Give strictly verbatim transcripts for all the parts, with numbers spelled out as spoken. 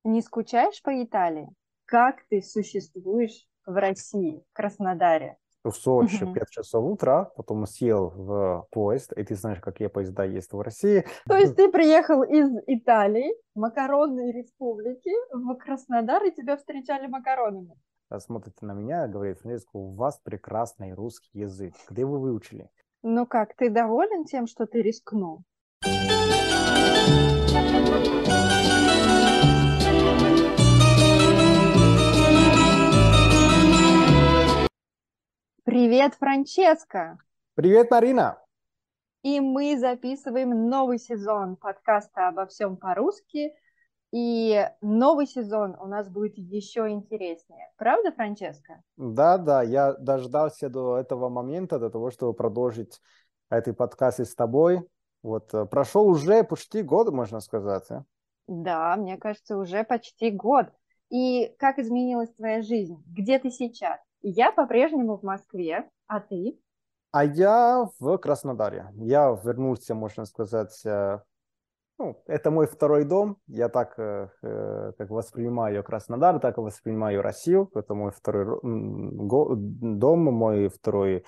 Не скучаешь по Италии? Как ты существуешь в России, в Краснодаре? В Сочи Мгм. пять часов утра, потом сел в поезд, и ты знаешь, какие поезда есть в России. То есть ты приехал из Италии, макаронной республики, в Краснодар, и тебя встречали макаронами. Смотрит на меня, говорит, Франциско, у вас прекрасный русский язык. Где вы выучили? Ну как, ты доволен тем, что ты рискнул? Привет, Франческо! Привет, Марина! И мы записываем новый сезон подкаста «Обо всем по-русски». И новый сезон у нас будет еще интереснее. Правда, Франческо? Да, да, я дождался до этого момента, до того, чтобы продолжить этот подкаст с тобой. Вот, э, прошел уже почти год, можно сказать. а. Да, мне кажется, уже почти год. И как изменилась твоя жизнь? Где ты сейчас? Я по-прежнему в Москве, а ты? А я в Краснодаре. Я вернулся, можно сказать, э, ну, это мой второй дом. Я так э, э, как воспринимаю Краснодар, так и воспринимаю Россию. Это мой второй ро- м, го- дом, мой второй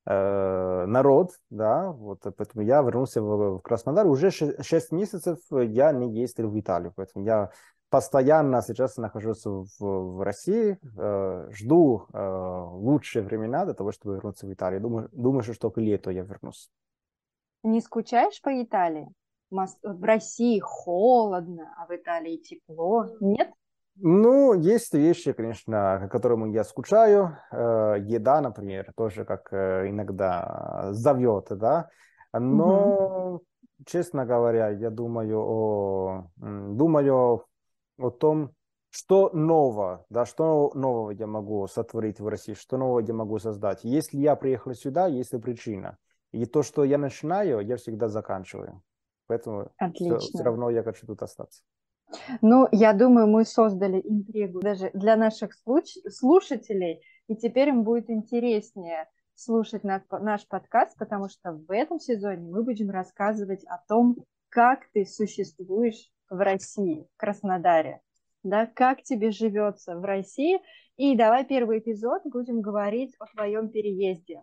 э, народ, да, вот, э, поэтому я вернулся в, в Краснодар. Уже шесть месяцев я не ездил в Италию, поэтому я постоянно сейчас нахожусь в, в России, э, жду э, лучшие времена для того, чтобы вернуться в Италию. Думаю, думаю, что только лето я вернусь. Не скучаешь по Италии? Мос- В России холодно, а в Италии тепло. Нет? Ну, есть вещи, конечно, по которым я скучаю. Э, еда, например, тоже как э, иногда зовет, да. Мгм. Но, честно говоря, я думаю о, м, думаю о том, что нового, да, что нового я могу сотворить в России, что нового я могу создать. Если я приехал сюда, есть ли причина. И то, что я начинаю, я всегда заканчиваю. Поэтому все, все Отлично. равно я хочу тут остаться. Ну, я думаю, мы создали интригу даже для наших случ- слушателей, и теперь им будет интереснее слушать наш, наш подкаст, потому что в этом сезоне мы будем рассказывать о том, как ты существуешь в России, в Краснодаре, да, как тебе живется в России. И давай первый эпизод будем говорить о твоем переезде.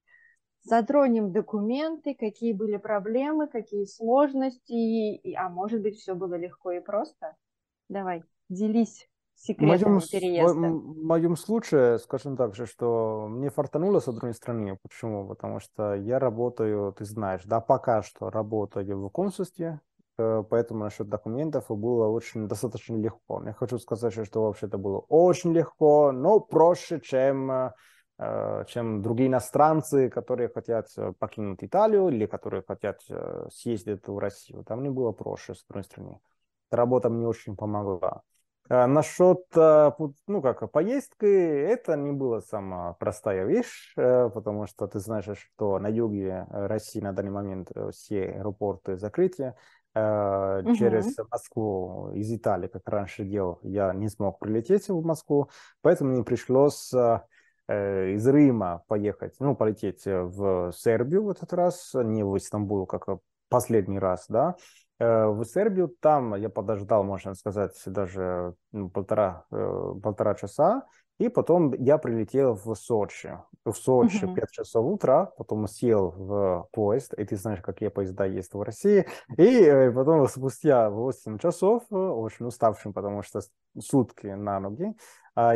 Затронем документы, какие были проблемы, какие сложности, и- а может быть, все было легко и просто. Давай, делись В моем, секретами с- в переезда. моем случае, скажем так же, что мне фартануло с одной стороны. Почему? Потому что я работаю, ты знаешь, да, пока что работаю в консульстве, э, поэтому насчет документов было очень достаточно легко. Я хочу сказать, что вообще это было очень легко, но проще, чем, э, э, чем другие иностранцы, которые хотят э, покинуть Италию или которые хотят э, съездить в Россию. Там мне было проще, с одной стороны. Эта работа мне очень помогла. А насчет, а, пут- ну как, поездки, это не была самая простая вещь, э, потому что ты знаешь, что на юге э, России на данный момент э, все аэропорты закрыты. Э, Мгм. Через Москву из Италии, как раньше делал, я не смог прилететь в Москву, поэтому мне пришлось э, э, из Рима поехать, ну, полететь э, в Сербию в этот раз, не в Истамбул, как э, последний раз, да, э, в Сербию. Там я подождал, можно сказать, даже ну, полтора, э, полтора часа. И потом я прилетел в Сочи. В Сочи Мгм. пять часов утра, потом сел в поезд, и ты знаешь, какие поезда есть в России. И э, потом спустя восемь часов, э, очень уставшим, потому что с- сутки на ноги, а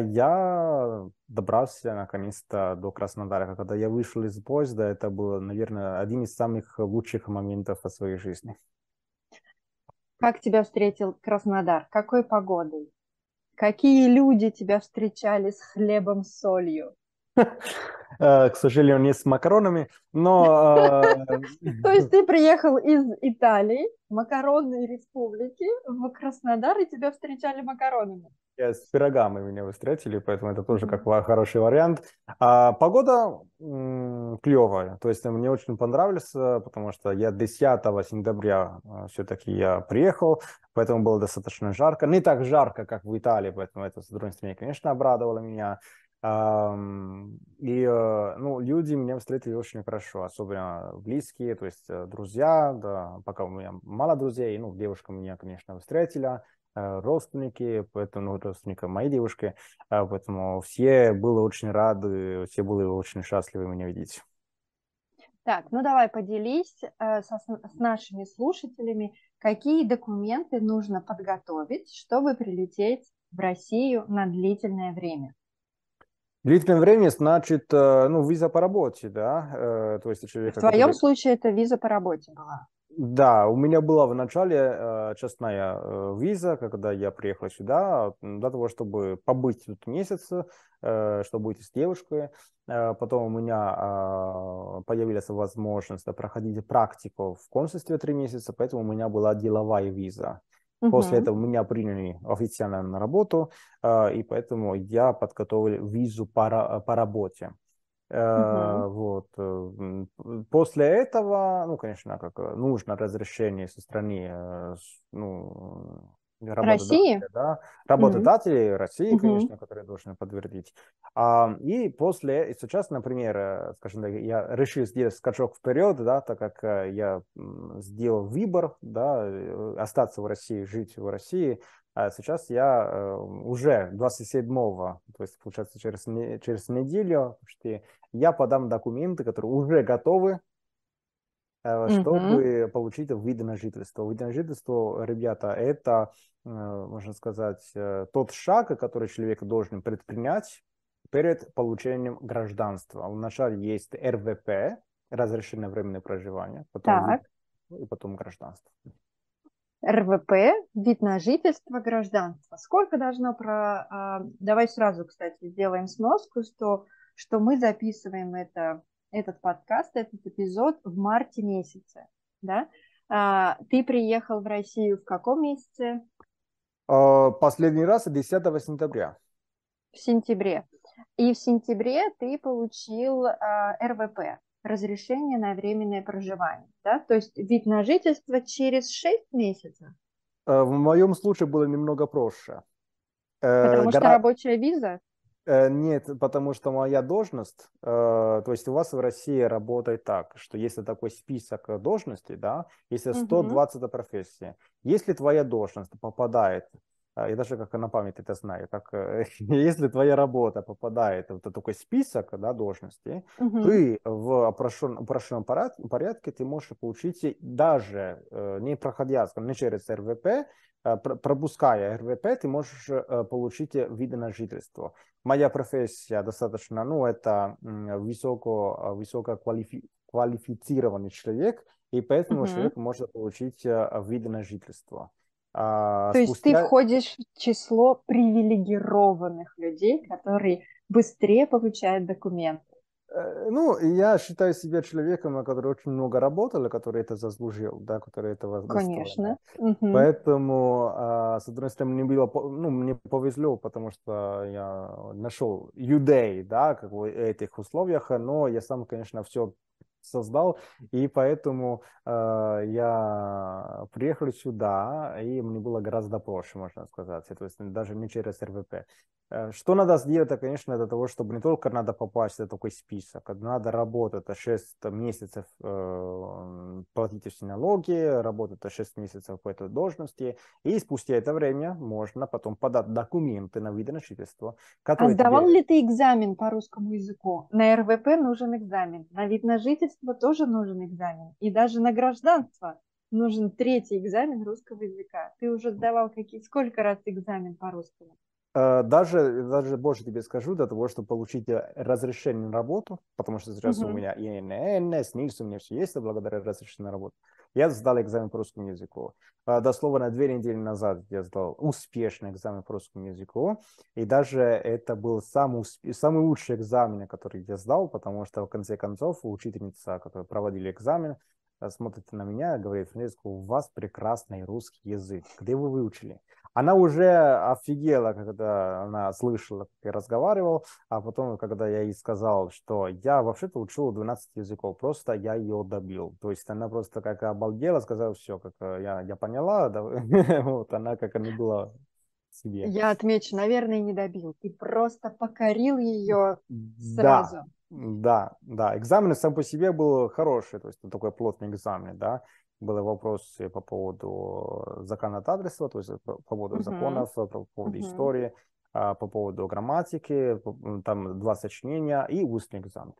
я добрался наконец-то до Краснодара. Когда я вышел из поезда, это был, наверное, один из самых лучших моментов в своей жизни. Как тебя встретил Краснодар? Какой погодой? Какие люди тебя встречали с хлебом, с солью? Э, к сожалению, не с макаронами, но То э, есть ты приехал из Италии, макаронной республики, в Краснодар, и тебя встречали макаронами. я с пирогами меня встретили, поэтому это тоже как Мгм. ва- хороший вариант. А погода м, клевая, то есть мне очень понравилось, э, потому что я десятого сентября все-таки я приехал, поэтому было достаточно жарко. Не так жарко, как в Италии, поэтому это, с другой стороны, конечно, обрадовало меня. Ам, И э, ну, люди меня встретили очень хорошо, особенно близкие, то есть э, друзья, да, пока у меня мало друзей, ну, девушка меня, конечно, встретила. родственники, поэтому родственники моей девушки, поэтому все были очень рады, все были очень счастливы меня видеть. Так, ну давай поделись э, со, с нашими слушателями, какие документы нужно подготовить, чтобы прилететь в Россию на длительное время. Длительное время значит, ну, виза по работе, да, то есть В человека, твоем который... случае это виза по работе была. Да, у меня была в начале э, частная э, виза, когда я приехал сюда, для того, чтобы побыть тут месяц, э, чтобы быть с девушкой. Э, потом у меня э, появилась возможность проходить практику в консульстве три месяца, поэтому у меня была деловая виза. После Угу, этого меня приняли официально на работу, э, и поэтому я подготовил визу по, по работе. угу. Э, Вот. э, м, После этого, ну, конечно, как э, нужно разрешение со стороны э, с- ну, России? работодателя, да, Угу, работодателей России, угу, конечно, которые должны подтвердить. А, и после, и сейчас, например, э, скажем так, я решил сделать скачок вперед, да, так как э, я м, сделал выбор, да, э, остаться в России, жить в России. А сейчас я э, уже двадцать седьмого, то есть, получается, через, не- через неделю, почти я подам документы, которые уже готовы, э, угу. чтобы получить вид на жительство. Вид на жительство, ребята, это, э, можно сказать, э, тот шаг, который человек должен предпринять перед получением гражданства. Вначале есть эр вэ пэ, разрешенное временное проживание, потом вид Так, и потом гражданство. эр вэ пэ, вид на жительство, гражданство. Сколько должно про... а, давай сразу, кстати, сделаем сноску, что, что мы записываем это, этот подкаст, этот эпизод в марте месяце. Да? А, ты приехал в Россию в каком месяце? Э, Последний раз десятого сентября. В сентябре. И в сентябре ты получил а, эр вэ пэ, разрешение на временное проживание. Да? То есть вид на жительство через шесть месяцев. Э, В моем случае было немного проще. Э, Потому что гора- рабочая виза. Э, Нет, потому что моя должность, э, то есть у вас в России работает так, что если такой список э, должностей, да, если сто Мгм. двадцать профессий, если твоя должность попадает, э, я даже как на память это знаю, как, э, если твоя работа попадает в вот такой список, да, должностей, Мгм. ты в упрощен- упрощенном поряд- порядке ты можешь получить и даже э, не проходя, скажем, не через эр вэ пэ, э, пр- пропуская эр вэ пэ, ты можешь э, получить вид на жительство. Моя профессия достаточно, ну, это м, высоко, высоко квалифи- квалифицированный человек, и поэтому Мгм. человек может получить э, вид на жительство. А, То есть ты спустя, входишь в число привилегированных людей, которые быстрее получают документы. э, ну, я считаю себя человеком, который очень много работал, и который это заслужил, да, который этого достойно. Конечно. Мгм. Поэтому, а, с одной стороны, мне было, по- ну, мне повезло, потому что я нашел людей, да, как бы этих условиях, но я сам, конечно, все создал, и поэтому э, я приехал сюда, и мне было гораздо проще, можно сказать, то есть даже не через эр вэ пэ. Э, Что надо сделать, это, конечно, для того, чтобы не только надо попасть в такой список, а надо работать шесть месяцев, э, платить все налоги, работать шесть месяцев по этой должности, и спустя это время можно потом подать документы на вид на жительство, А которые сдавал тебе... ли ты экзамен по русскому языку? На эр вэ пэ нужен экзамен, на вид на жительство тоже нужен экзамен, и даже на гражданство нужен третий экзамен русского языка. Ты уже сдавал какие, сколько раз экзамен по русскому? Э, Даже, даже больше тебе скажу, для того, чтобы получить э, разрешение на работу, потому что сейчас у Мгм. меня и эн эн, СНИЛС, у меня все есть благодаря разрешению на работу. Я сдал экзамен по русскому языку. Э, Дословно две недели назад я сдал успешный экзамен по русскому языку. И даже это был самый, усп- самый лучший экзамен, который я сдал, потому что в конце концов учительница, которая проводила экзамен, э, смотрит на меня и говорит: Франциско, у вас прекрасный русский язык. Где вы выучили? Она уже офигела, когда она слышала, как я разговаривал, а потом, когда я ей сказал, что я вообще-то учил двенадцать языков, просто я ее добил. То есть она просто как обалдела, сказала: все, как э, я, я поняла, да». Вот она как не была в себе. Я отмечу, наверное, не добил. Ты просто покорил ее Да, сразу. да, да. Экзамен сам по себе был хороший, то есть такой плотный экзамен, да. были вопросы по поводу законодательства, то есть по поводу Мгм. законов, по поводу Мгм. истории, по поводу грамматики, там два сочинения и устный экзамен.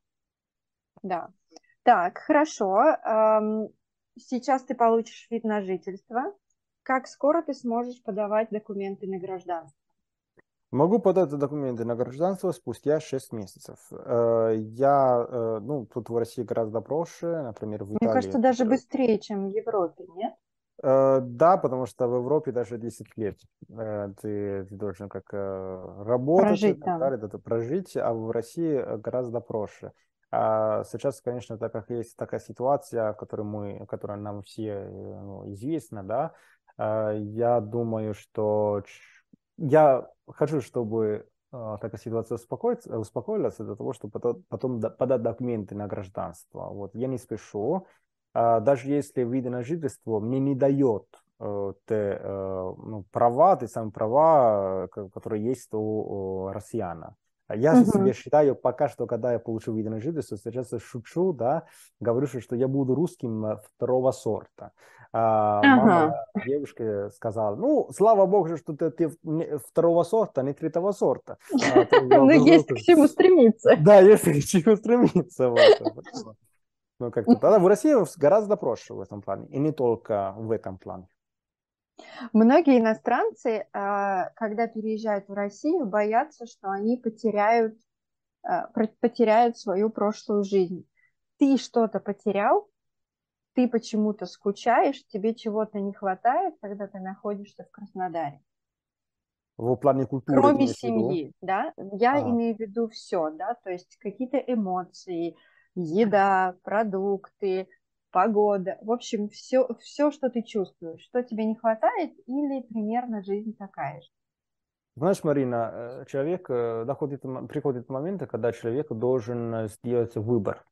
Да. Так, хорошо. Ам, Сейчас ты получишь вид на жительство. Как скоро ты сможешь подавать документы на гражданство? Могу подать документы на гражданство спустя шесть месяцев. Э, Я, э, ну, тут в России гораздо проще, например, в Мне Италии. кажется, даже быстрее, чем в Европе, нет? Э, Да, потому что в Европе даже десять лет э, ты, ты должен как э, работать и Прожить так там. далее, это прожить, а в России э, гораздо проще. А сейчас, конечно, так как есть такая ситуация, которую мы, которая нам все э, ну, известна, да, э, я думаю, что ч- я хочу, чтобы э, такая ситуация успокоится, успокоилась для того, чтобы потом, потом до- подать документы на гражданство. Вот я не спешу. А, даже если вид на жительство мне не дает э, те э, ну, права, те самые права, э, ко- которые есть у, у россиян. А Я же Мгм. себе считаю, пока что, когда я получу вид на жительство, сейчас я шучу, да, говорю, что что я буду русским э, второго сорта. А, мама Ага. моя девушка сказала, ну, слава богу, что ты, ты не- второго сорта, а не третьего сорта. А, то я Ну, есть к говорю, чему стремиться. да, если к чему стремиться в этом. Ну, как-то тогда в России гораздо проще в этом плане, и не только в этом плане. Многие иностранцы, а, когда переезжают в Россию, боятся, что они потеряют, а, про- потеряют свою прошлую жизнь. Ты что-то потерял, ты почему-то скучаешь, тебе чего-то не хватает, когда ты находишься в Краснодаре. В плане культуры ты Кроме имеешь в виду? семьи, да, я А, имею в виду все, да, то есть какие-то эмоции, еда, продукты, погода, в общем, все, все, что ты чувствуешь, что тебе не хватает, или примерно жизнь такая же. знаешь, Марина, э, человек э, доходит, м- приходит момент, когда человек должен э, сделать выбор.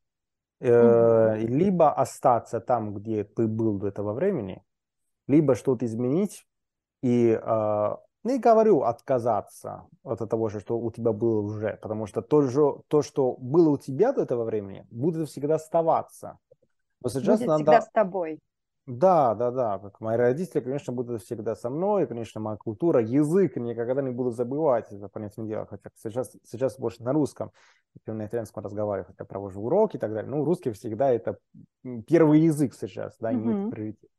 Э, Мгм. Либо остаться там, где ты был до этого времени, либо что-то изменить и, э, не говорю отказаться от того же, что у тебя было уже, потому что то, же, то, что было у тебя до этого времени, будет всегда оставаться. Но сейчас Будет всегда надо. с тобой. Да, да, да. Как мои родители, конечно, будут всегда со мной, конечно, моя культура, язык никогда не буду забывать, это понятное дело. Хотя сейчас, сейчас больше на русском, я на итальянском разговариваю, хотя провожу уроки и так далее. Ну, русский всегда это м, первый язык сейчас, да, имеет Мгм. приоритет.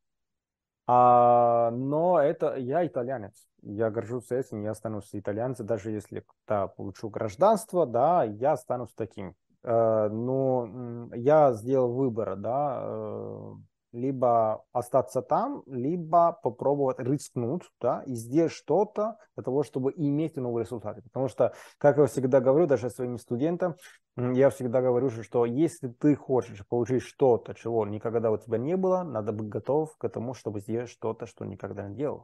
А, но это я итальянец. Я горжусь этим, я останусь итальянцем, даже если да, получу гражданство, да, я останусь таким. Э, но м, я сделал выбор, да, э, либо остаться там, либо попробовать рискнуть, да, и сделать что-то для того, чтобы иметь новые результаты. Потому что, как я всегда говорю, даже своим студентам, М, я всегда говорю, же, что если ты хочешь получить что-то, чего никогда у тебя не было, надо быть готов к тому, чтобы сделать что-то, что никогда не делал.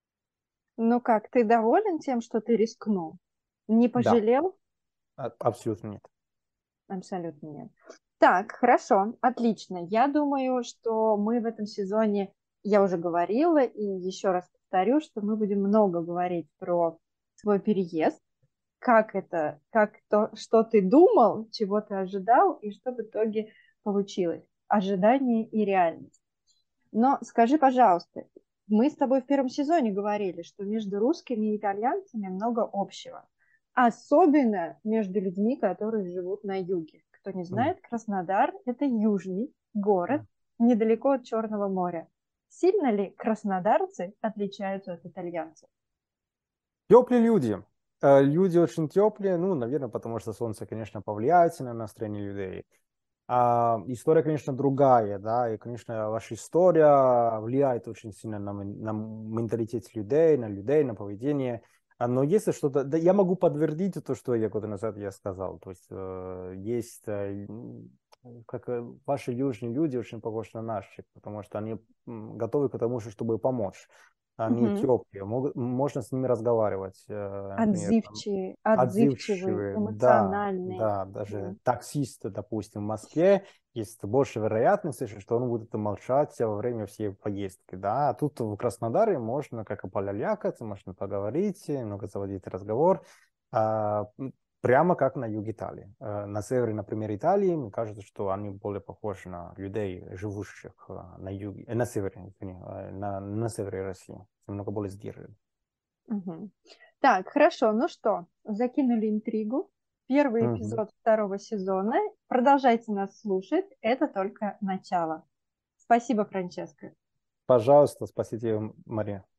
Ну как, ты доволен тем, что ты рискнул? Не Да, пожалел? а- абсолютно нет. Абсолютно нет. Так, хорошо, отлично. Я думаю, что мы в этом сезоне, я уже говорила, и еще раз повторю, что мы будем много говорить про свой переезд, как это, как то, что ты думал, чего ты ожидал, и что в итоге получилось. Ожидание и реальность. Но скажи, пожалуйста, мы с тобой в первом сезоне говорили, что между русскими и итальянцами много общего. Особенно между людьми, которые живут на юге. Кто не М. знает, Краснодар– это южный город недалеко от Черного моря. Сильно ли краснодарцы отличаются от итальянцев? Теплые люди. Э, Люди очень теплые, ну, наверное, потому что солнце, конечно, повлияет на настроение людей. А история, конечно, другая, да, и, конечно, ваша история влияет очень сильно на, мен- на менталитет людей, на людей, на поведение. А, Но если что-то, да, я могу подтвердить то, что я года назад я сказал. То есть э, есть, э, м, как э, ваши южные люди очень похожи на наших, потому что они м, готовы к тому, чтобы помочь. Они Мгм. теплые, могут, можно с ними разговаривать, э, например, Отзывчивые, отзывчивые, отзывчивые, да, эмоциональные. да, даже Мгм. таксист, допустим, в Москве, есть больше вероятности, что он будет молчать во время всей поездки, да, а тут в Краснодаре можно как и полялякать, можно поговорить, много заводить разговор. А, прямо как на юге Италии. На севере, например, Италии, мне кажется, что они более похожи на людей, живущих на юге, на севере, извини, на, на севере России, немного более сдержанные. Угу. Так, хорошо, ну что, закинули интригу. Первый Угу. эпизод второго сезона. Продолжайте нас слушать, это только начало. Спасибо, Франческа. Пожалуйста, спасите, Мария.